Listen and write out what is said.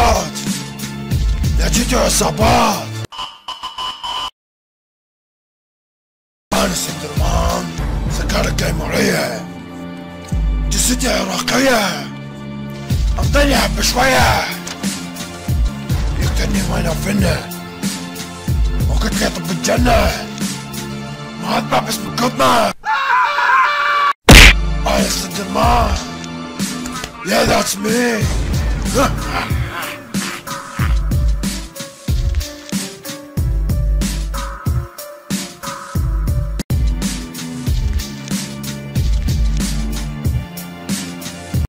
عصابات، لقيتوا عصابات. أنا سندرمان، سكارة جيمورية، جثتي عراقية، انطيني حبة شوية. يقتلني ما ينفني، وقلت لي طب الجنة، ما أتبع باسم القطنة. أنا سندرمان، yeah that's me.